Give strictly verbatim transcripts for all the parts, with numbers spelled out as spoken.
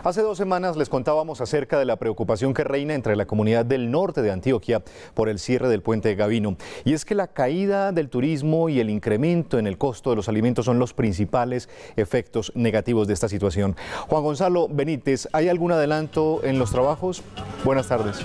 Hace dos semanas les contábamos acerca de la preocupación que reina entre la comunidad del norte de Antioquia por el cierre del puente de Gavino. Y es que la caída del turismo y el incremento en el costo de los alimentos son los principales efectos negativos de esta situación. Juan Gonzalo Benítez, ¿hay algún adelanto en los trabajos? Buenas tardes.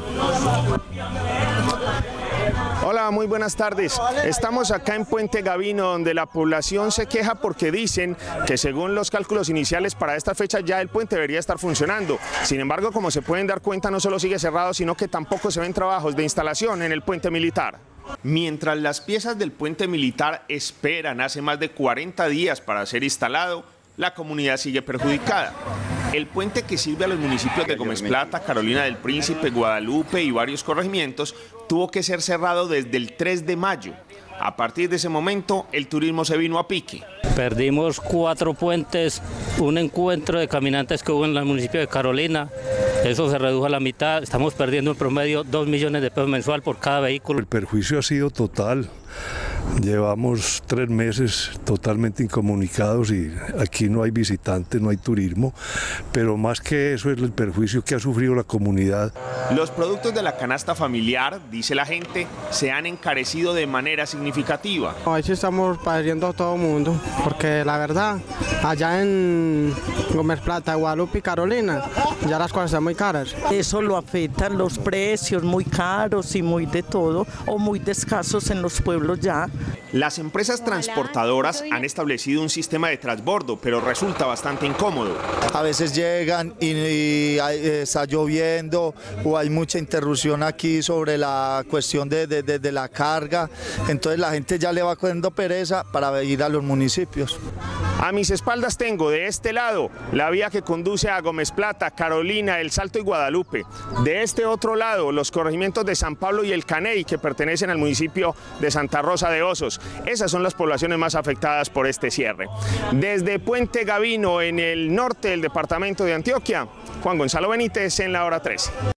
Hola, muy buenas tardes. Estamos acá en Puente Gavino, donde la población se queja porque dicen que según los cálculos iniciales para esta fecha ya el puente debería estar funcionando. Sin embargo, como se pueden dar cuenta, no solo sigue cerrado, sino que tampoco se ven trabajos de instalación en el puente militar. Mientras las piezas del puente militar esperan hace más de cuarenta días para ser instalado, la comunidad sigue perjudicada. El puente, que sirve a los municipios de Gómez Plata, Carolina del Príncipe, Guadalupe y varios corregimientos, tuvo que ser cerrado desde el tres de mayo. A partir de ese momento, el turismo se vino a pique. Perdimos cuatro puentes, un encuentro de caminantes que hubo en el municipio de Carolina. Eso se redujo a la mitad. Estamos perdiendo en promedio dos millones de pesos mensual por cada vehículo. El perjuicio ha sido total. Llevamos tres meses totalmente incomunicados y aquí no hay visitantes, no hay turismo, pero más que eso es el perjuicio que ha sufrido la comunidad. Los productos de la canasta familiar, dice la gente, se han encarecido de manera significativa. Hoy sí estamos padeciendo a todo el mundo, porque la verdad, allá en Gómez Plata, Guadalupe y Carolina, ya las cosas están muy caras. Eso lo afectan los precios muy caros y muy de todo, o muy de escasos en los pueblos ya. Las empresas transportadoras han establecido un sistema de transbordo, pero resulta bastante incómodo. A veces llegan y, y está lloviendo o hay mucha interrupción aquí sobre la cuestión de, de, de, de la carga, entonces la gente ya le va cogiendo pereza para ir a los municipios. A mis espaldas tengo de este lado la vía que conduce a Gómez Plata, Carolina, El Salto y Guadalupe. De este otro lado los corregimientos de San Pablo y El Caney, que pertenecen al municipio de Santa Rosa de Osos. Esas son las poblaciones más afectadas por este cierre. Desde Puente Gavino, en el norte del departamento de Antioquia, Juan Gonzalo Benítez en la hora trece.